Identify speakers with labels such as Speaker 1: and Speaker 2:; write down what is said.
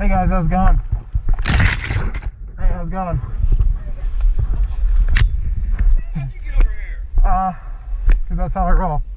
Speaker 1: guys, how's it going? Hey, how's it going?
Speaker 2: How'd you get over here?
Speaker 1: Because that's how I roll.